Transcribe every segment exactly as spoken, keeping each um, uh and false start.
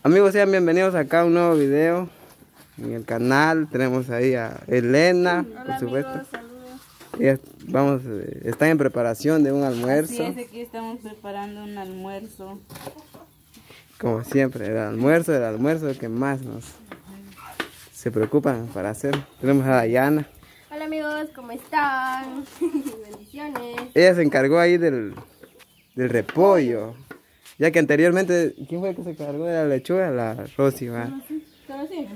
Amigos, sean bienvenidos acá a un nuevo video en el canal. Tenemos ahí a Elena, Hola, por supuesto. amigos, saludos. Ellas, vamos, eh, están en preparación de un almuerzo. Así es, aquí estamos preparando un almuerzo. Como siempre, el almuerzo, el almuerzo que más nos se preocupan para hacer. Tenemos a Dayana. Hola amigos, ¿cómo están? Bendiciones. Ella se encargó ahí del, del repollo. Ya que anteriormente, ¿quién fue el que se encargó de la lechuga? La Rosy, va. ¿Solo así?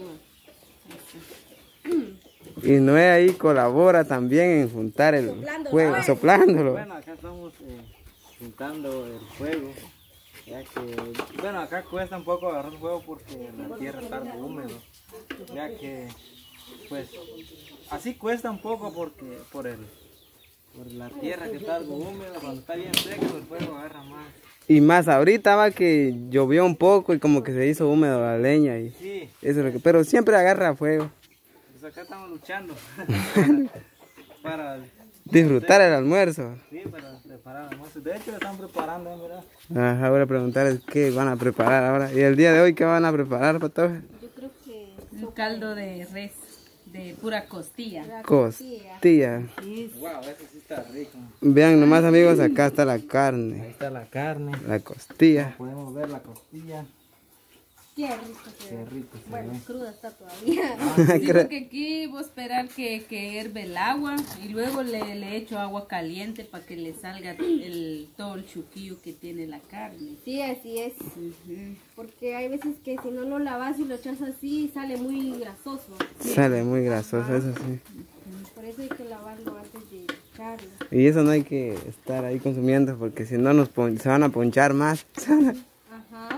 Y Noé ahí colabora también en juntar el Soplándolo. fuego, soplándolo. Bueno, acá estamos eh, juntando el fuego, ya que, bueno, acá cuesta un poco agarrar el fuego porque la tierra está algo húmedo, ya que, pues, así cuesta un poco porque, por el, por la tierra que está algo húmeda, cuando está bien seco el fuego agarra más. Y más ahorita va que llovió un poco y como que se hizo húmedo la leña y Sí, eso es lo que, pero siempre agarra fuego. pues acá estamos luchando para, Disfrutar el almuerzo. sí, para preparar el almuerzo. De hecho, lo están preparando, ¿eh? ¿Verdad? Ajá, ahora preguntar qué van a preparar ahora. Y el día de hoy, ¿qué van a preparar, Patoja? Yo creo que Un caldo de res, de pura costilla. Costilla. Wow, eso sí está rico. Vean nomás, amigos, acá está la carne, Ahí está la carne. la costilla. Podemos ver la costilla. qué rico se Qué ve. rico se Bueno, ve. cruda está todavía. Sí, porque aquí voy a esperar que, que hierve el agua y luego le, le echo agua caliente para que le salga el, todo el chuquillo que tiene la carne. Sí, así es. Ujú. Porque hay veces que si no lo lavas y lo echas así, sale muy grasoso. Sale muy grasoso, eso sí. Por eso hay que lavarlo antes de echarlo. Y eso no hay que estar ahí consumiendo porque si no nos pon- se van a ponchar más. Ajá.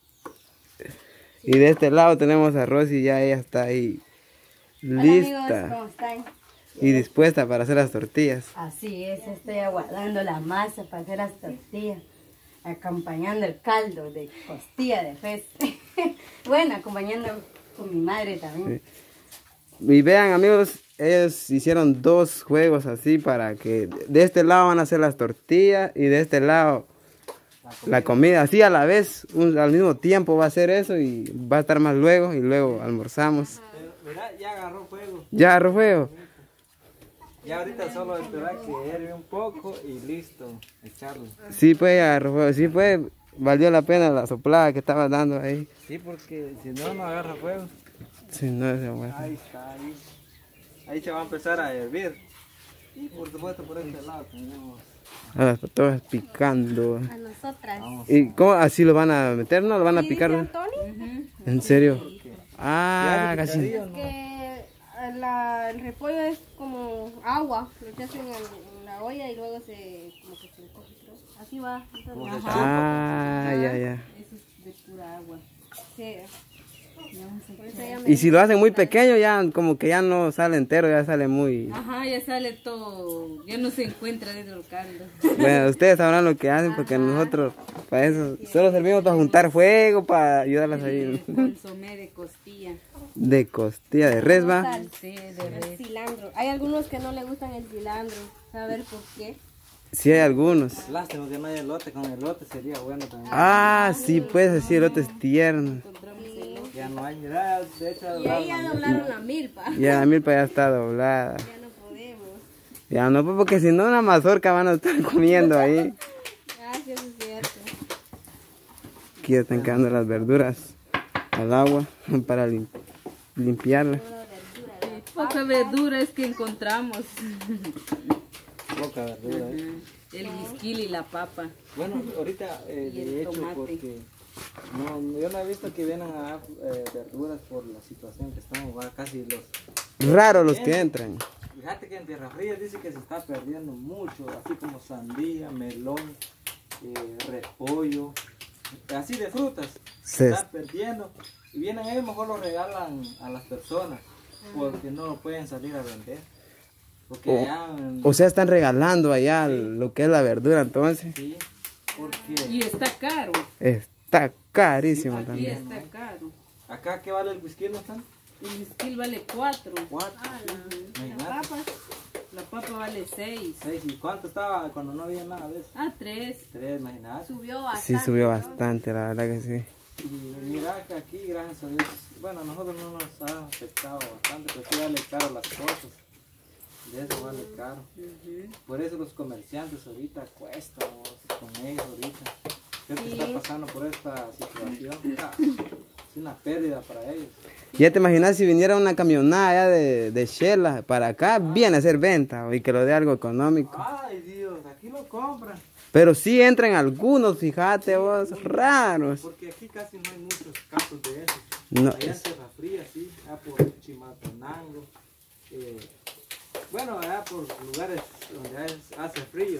Y de este lado tenemos a Rosy, ya ella está ahí Hola amigos, lista ¿cómo están? y dispuesta para hacer las tortillas. Así es, estoy aguardando la masa para hacer las tortillas, acompañando el caldo de costilla de res. Bueno, acompañando con mi madre también. Y vean, amigos, ellos hicieron dos juegos así para que de este lado van a hacer las tortillas y de este lado la comida, así a la vez, un- al mismo tiempo va a ser eso y va a estar más luego y luego almorzamos. Pero mira, ya agarró fuego. ¿Ya agarró fuego? Ya ahorita solo esperar que hierve un poco y listo, echarlo. Sí, pues ya agarró fuego, sí, pues valió la pena la soplada que estaba dando ahí. Sí, porque si no, no agarra fuego. Sí, no es bueno. Ahí está, ahí. Ahí se va a empezar a hervir. Y por supuesto por este lado tenemos. A las patojas picando. A nosotras. ¿Y cómo así lo van a meter, no? ¿Lo van a ¿Sí picar? dice ¿No? Tony? ¿En serio? ¿Ya Ah, le casi. picaría o Es no? que eh, la- el repollo es como agua. Lo echas en, el- en la olla y luego se como que se encoge, creo. Así va. Como se Ajá. Ah, ya, ya. Eso es de pura agua. Sí. Ya vamos a Por eso echar. ella me Y si lo hacen muy pequeño, ya como que ya no sale entero, ya sale muy... Ajá, ya sale todo, ya no se encuentra dentro del caldo. Bueno, ustedes sabrán lo que hacen porque nosotros para eso solo servimos para juntar fuego, para ayudarlas ahí. Consomé de costilla. De costilla de res, va. Sal. Sí, de El res. cilantro. Hay algunos que no le gustan el cilantro. ¿Saber por qué? Sí hay algunos. Lástima que no hay elote, con elote sería bueno también. Ah, sí, pues así el otro es tierno. Encontramos el otro. Ya no hay, mira, de hecho. Y ahí ya doblaron la milpa. Ya la milpa ya está doblada. Ya no podemos. Ya no, pues porque si no una mazorca van a estar comiendo ahí. Ah, sí, eso es cierto. Aquí ya están quedando las verduras al agua para lim- limpiarlas. Poca verdura es que encontramos. Poca verdura, ¿eh? El guisquil y la papa. Bueno, ahorita eh, Y el de hecho tomate. porque no, yo no he visto que vienen a eh, verduras por la situación que estamos, va, casi los... Raro los que entran. Fíjate que en Tierra Fría dice que se está perdiendo mucho, así como sandía, melón, eh, repollo, así de frutas, se Se- está perdiendo. Y vienen ellos, mejor lo regalan a las personas, porque no lo pueden salir a vender. Porque O- allá en- O sea, están regalando allá lo que es la verdura, entonces. sí, porque Y está caro. Está carísimo Sí, Y también. está caro. acá, ¿qué vale el whisky, no están? El guisquil vale cuatro. Cuatro. La Imagínate. papa. La papa vale seis. Seis. ¿Y cuánto estaba cuando no había nada de eso? Ah, tres. Tres, imagínate. Subió bastante. Sí subió bastante, la verdad que sí. Y mira que aquí, gracias a Dios, bueno, a nosotros no nos ha afectado bastante, pero sí vale caro las cosas. De eso vale caro. Por eso los comerciantes ahorita cuestan con ellos ahorita. Creo que está pasando por esta situación. Ah, es una pérdida para ellos. Ya te imaginas si viniera una camionada ya de, de Shela para acá, viene a hacer venta y que lo dé algo económico. Ay Dios, aquí lo compran. Pero sí entran algunos, fíjate vos, raros. Porque aquí casi no hay muchos casos de eso. No, Allá en es- Tierra Fría, sí, allá por Chimaltenango. Eh, bueno, allá por lugares donde es- hace frío.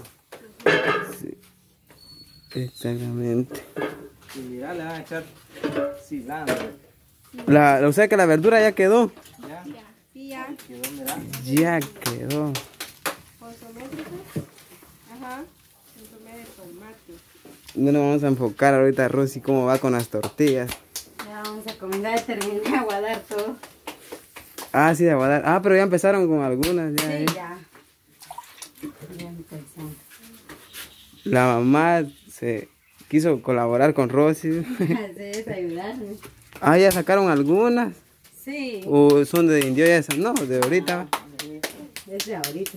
Exactamente. Y mira, le van a echar cilantro. La, o sea que la verdura ya quedó. Ya, Sí, ya. quedó, mira. Ya quedó. Consomé, ¿sí? Ajá. Consomé de tomate. No nos vamos a enfocar ahorita a Rosy cómo va con las tortillas. Ya vamos a comenzar, terminé de aguadar todo. Ah, sí, de aguadar. Ah, pero ya empezaron con algunas. Ya, Sí, ¿eh? ya. Ya empezamos. La mamá se quiso colaborar con Rosy. Debes ayudarme. Ah, ya sacaron algunas. Sí, O son de indio ya esas. No, de ahorita. desde ahorita.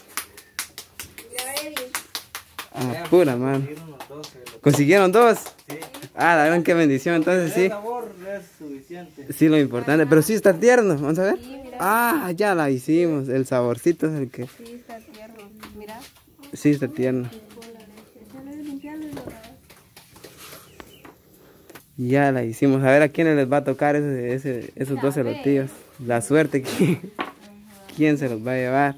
Ah, pura, man. Quiero unos doce, lo- ¿Consiguieron dos? Sí. Ah, la gran qué bendición. Entonces El sí. sabor es suficiente. Sí, lo importante. Pero sí está tierno. Vamos a ver. Ah, ya la hicimos. El saborcito es el que. Sí, está tierno. Mira. Sí, está tierno. Solo es limpiarlo y lo lavas. Ya la hicimos. A ver a quiénes les va a tocar ese, ese, esos dos elotillos. La suerte que quién se los va a llevar.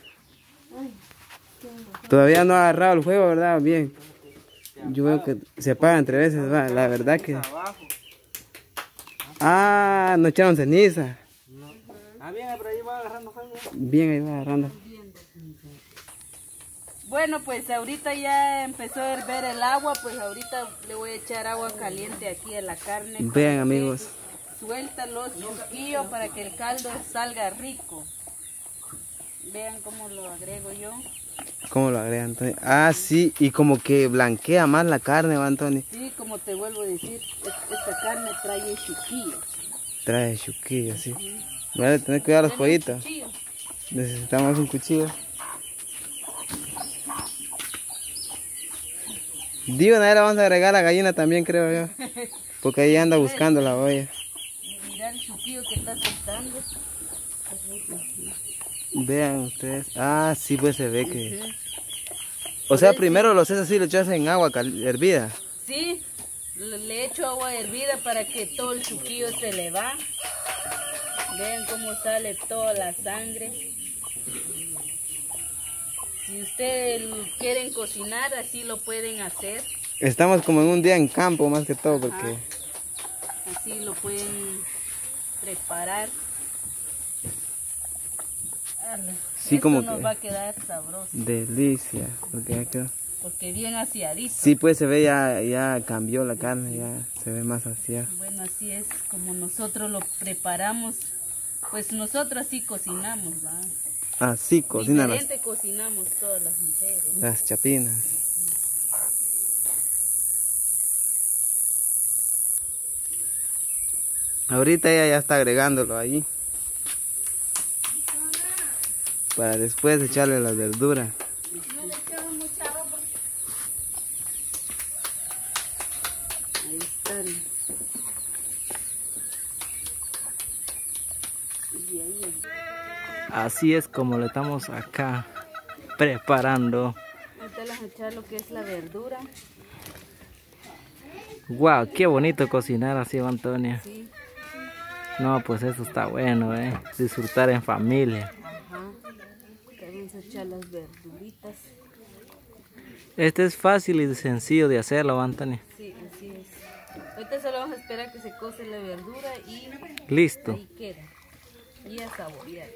Todavía no ha agarrado el juego, ¿verdad? Bien. Yo veo que se apaga entre veces, va. La verdad que. Abajo. Ah, no echaron ceniza. Ah, bien, por ahí va agarrando fuego. Bien, ahí va agarrando. Bueno, pues ahorita ya empezó a hervir el agua, pues ahorita le voy a echar agua caliente aquí a la carne. para Vean, que amigos. Suelta los chuquillos para que el caldo salga rico. Vean cómo lo agrego yo. ¿Cómo lo agrega Antonio? Ah, sí, y como que blanquea más la carne, va Antonio. Sí, como te vuelvo a decir, es- esta carne trae chuquillos. Trae chuquillo, sí. Vale, tener cuidado los pollitos. Chuquillos. Necesitamos un cuchillo. Digo, nada, le vamos a agregar la gallina también, creo yo. Porque ahí anda buscando la olla. Mira el chuquillo que está soltando. Vean ustedes. Ah, sí, pues se ve que... O sea, primero los es así, lo echas en agua cal- hervida. Sí, le le echo agua hervida para que todo el chuquillo se le va. Vean cómo sale toda la sangre. Si ustedes quieren cocinar, así lo pueden hacer. Estamos como en un día en campo más que todo, porque... Así lo pueden preparar. Ala, Sí, esto como nos que- va a quedar sabroso, Delicia, porque ya quedó. porque bien aseadito. Sí, pues se ve ya, ya cambió la carne, ya se ve más aseada. Bueno, así es como nosotros lo preparamos. Pues nosotros así cocinamos, ¿va? Así cocinan las, Diferente cocinamos todas las mujeres. las chapinas. Ahorita ella ya está agregándolo ahí. Para después echarle las verduras. Ahí están. Y ahí, Así es como lo estamos acá preparando. ahorita les voy a echar lo que es la verdura. Wow, qué bonito cocinar así, Antonia. Sí, No, pues eso está bueno, eh. Disfrutar en familia. ajá. Acá vamos a echar las verduritas. Este es fácil y sencillo de hacerlo, Antonia. Sí, así es. Ahorita solo vamos a esperar que se cose la verdura y Listo. ahí queda. Y a saborear.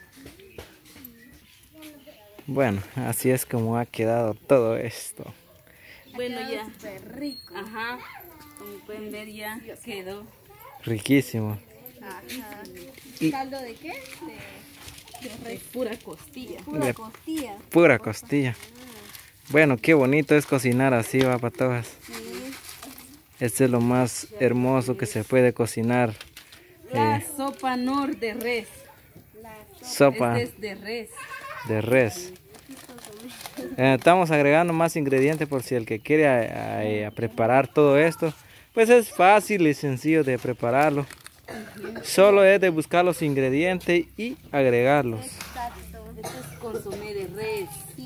Bueno, así es como ha quedado todo esto. Bueno, ya. Súper rico. Ajá. Como pueden ver ya quedó. Riquísimo. Ajá. Y- ¿Caldo de qué? De De pura costilla. pura De- costilla. Pura costilla. Bueno, qué bonito es cocinar así, va, para todas. Sí. Este es lo más hermoso que se puede cocinar. La Eh, sopa nor de res. sopa Este es de res. de res. Eh, estamos agregando más ingredientes por si el que quiere a- a- a preparar todo esto. Pues es fácil y sencillo de prepararlo. Solo es de buscar los ingredientes y agregarlos. Este es consomé de res. Sí.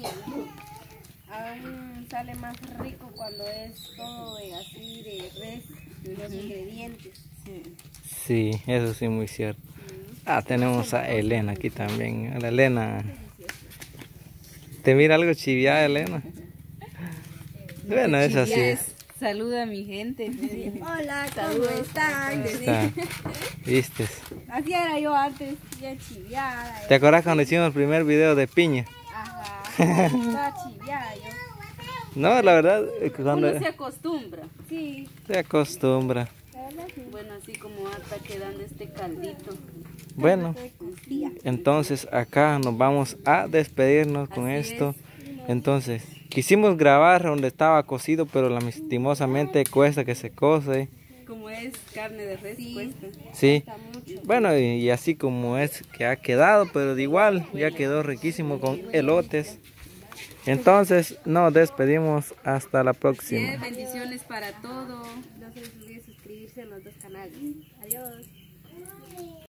Aún sale más rico cuando es todo de así de res, de los ingredientes. Sí. Sí, eso sí, muy cierto. Ah, tenemos a Elena aquí también. Hola, Elena. ¿Te mira algo chiviada, Elena? Bueno, es así. Chivias, saluda a mi gente. Hola, ¿cómo están? Está. ¿Viste? Así era yo antes, ya chiviada. ¿Te acuerdas cuando hicimos el primer video de piña? Ajá, toda chiviada yo. No, la verdad, eh, cuando Uno se acostumbra. Sí, se acostumbra. la verdad sí. Bueno, así como está quedando este caldito. Bueno, entonces acá nos vamos a despedirnos con Así esto. Entonces, quisimos grabar donde estaba cocido, pero lastimosamente cuesta que se cose. Como es carne de res, cuesta. Sí. Bueno, y, y así como es que ha quedado, pero de igual ya quedó riquísimo con elotes. Entonces, nos despedimos hasta la Sí, próxima. bendiciones para todos. No se les olvide suscribirse a los dos canales. Adiós.